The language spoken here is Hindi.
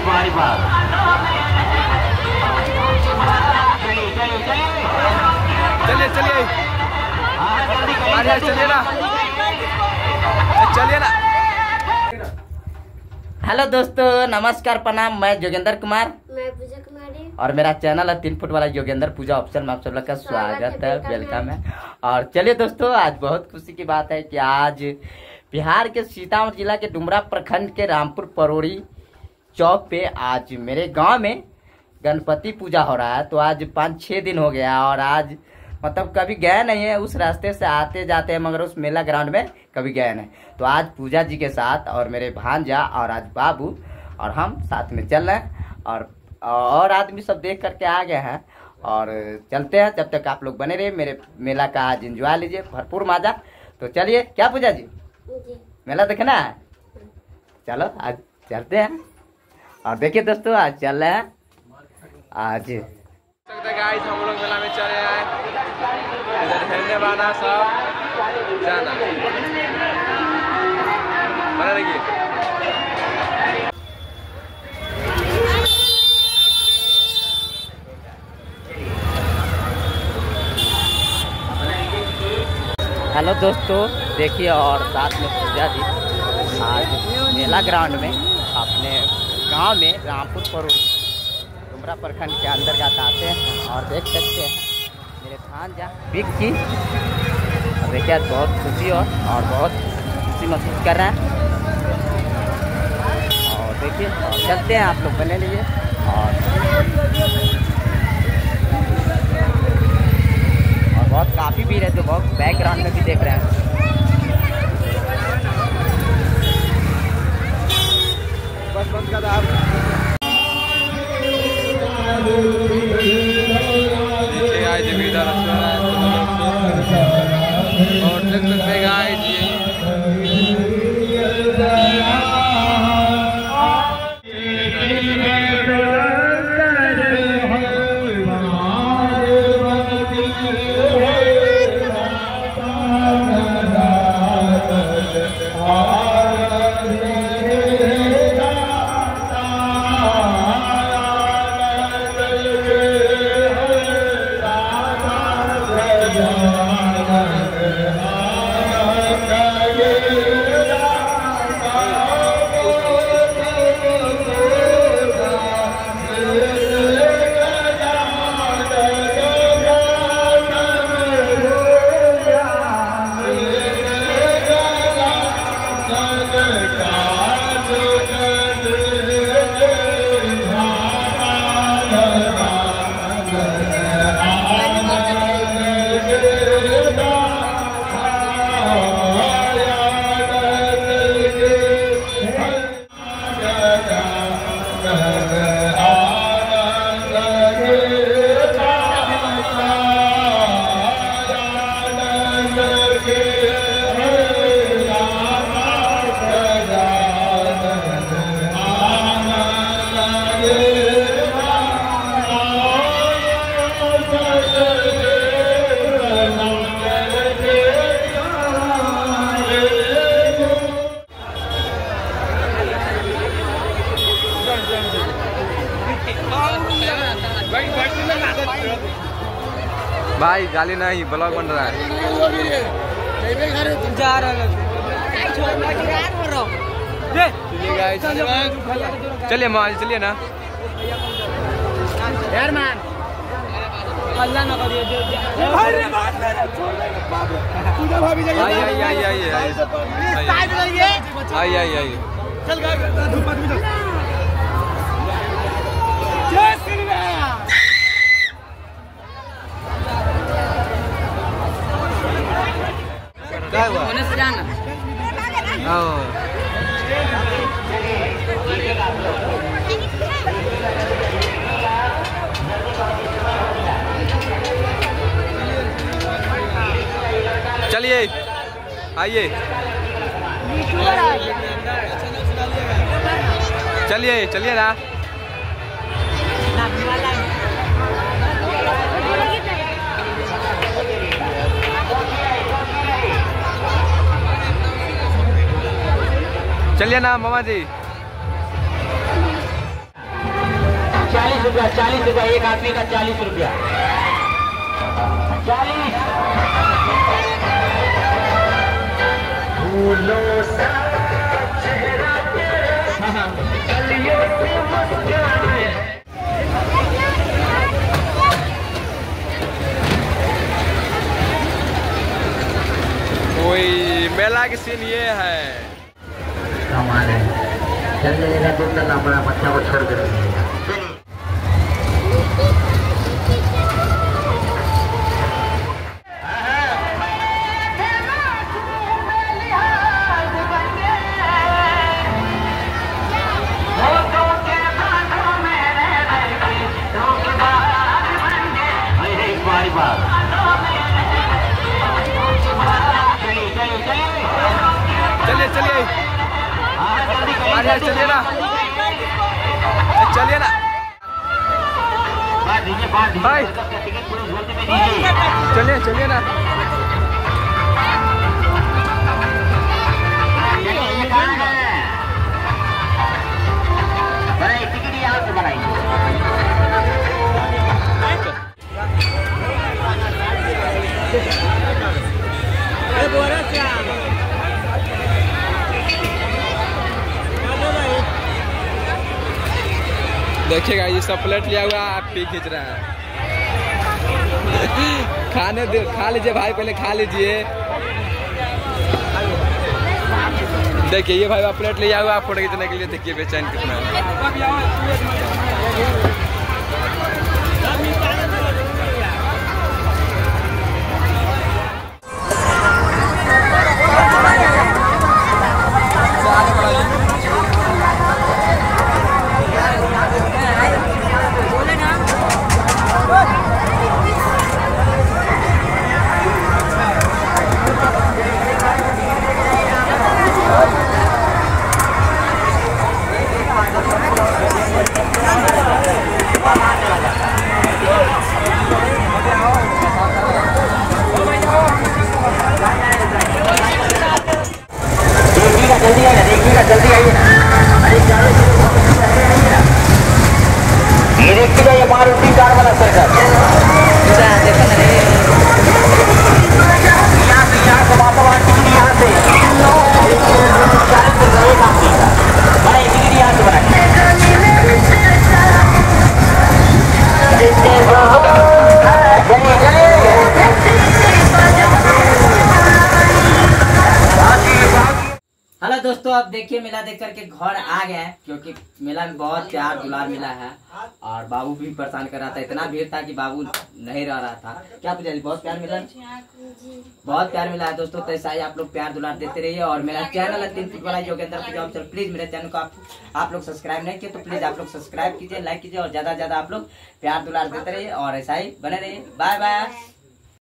तुम्हारी बात। चलिए चलिए चलिए चलिए चलिए ना, चलिए ना। हेलो दोस्तों, नमस्कार, प्रणाम। मैं जोगेंद्र कुमार, मैं पूजा कुमारी, और मेरा चैनल है 3 फुट वाला योगेंद्र पूजा ऑप्शन में आप सब लोग का स्वागत है, वेलकम है। और चलिए दोस्तों, आज बहुत खुशी की बात है कि आज बिहार के सीतामढ़ी जिला के डुमरा प्रखंड के रामपुर परोड़ी चौक पे आज मेरे गांव में गणपति पूजा हो रहा है। तो आज 5-6 दिन हो गया और आज मतलब कभी गए नहीं है, उस रास्ते से आते जाते हैं मगर उस मेला ग्राउंड में कभी गए नहीं। तो आज पूजा जी के साथ और मेरे भांजा और आज बाबू और हम साथ में चल रहे हैं और आदमी सब देख करके आ गए हैं और चलते हैं। जब तक आप लोग बने रहे, मेरे मेला का आज एंजॉय लीजिए, भरपूर मजा। तो चलिए, क्या पूजा जी मेला देखना है? चलो आज चलते हैं। और देखिए दोस्तों, आज चल रहे हैं आज गाइस, हम लोग मेला में चले आए, इधर खेलने वाला सब जाना बना रहिए। हेलो दोस्तों, देखिए और साथ में पूजा जी आज मेला ग्राउंड में अपने गांव में रामपुर परोड़ी डुमरा प्रखंड के अंतर्गत आते हैं और देख सकते हैं मेरे भांजा विक्की। और देखिए आज बहुत खुशी और बहुत खुशी महसूस कर रहे हैं। और देखिए और चलते हैं, आप लोग बने लीजिए। और बहुत काफ़ी भीड़ है, जो बहुत बैकग्राउंड में भी देख रहे हैं। बस बंद कर आप। नीचे गाइस जमींदार और देख सकते हैं गाइस ये भाई गाली नहीं, ब्लॉग बन रहा है। चलिए मान चलिए ना यार मान अल्लाह ना करिए। आइए क्या हुआ? होने से जाना। चलिए आइए, चलिए चलिए ना। चलिए ना मामा जी। रुपया, 40 रुपया, एक आदमी का 40 रुपया, 40। कोई मेला की सीन ये है। चल जाएगा दूर तक अपना बच्चा को छोड़ कर चलिए चलिए चलिए ना, चलिए ना भाई, चलिए चलिए ना। टिकट यहाँ से बनाइए। देखिएगा ये सब प्लेट लिया हुआ, आप पी खींच रहे हैं। खाने दे, खा लीजिए भाई, पहले खा लीजिए। देखिए ये भाई प्लेट लिया हुआ फोटो खींचने के लिए। देखिए बेचैन कितना है। जल्दी आइए ना। अरे ये देखिएगा, ये मारुति कार वाला सर्कल यहाँ से वातावरण टिकट यहाँ से 40 रुपये एक आदमी का। भाई टिकट यहाँ से बनाइए। हेलो दोस्तों, अब देखिए मेला देख करके घर आ गए हैं, क्योंकि मेला में बहुत प्यार दुलार मिला है और बाबू भी परेशान कर रहा था। इतना भीड़ था कि बाबू नहीं रह रहा था। क्या पूछा जी? बहुत प्यार मिला, बहुत प्यार मिला है दोस्तों। तो ऐसा ही आप लोग प्यार दुलार देते रहिए। और मेरा चैनल है 3 फुट वाला योगेंद्र पूजा ऑफिशियल। प्लीज मेरे चैनल को आप लोग सब्सक्राइब नहीं किए तो प्लीज आप लोग सब्सक्राइब कीजिए, लाइक कीजिए और ज्यादा से ज्यादा आप लोग प्यार दुलार देते रहिए और ऐसा ही बने रहिए। Bye bye.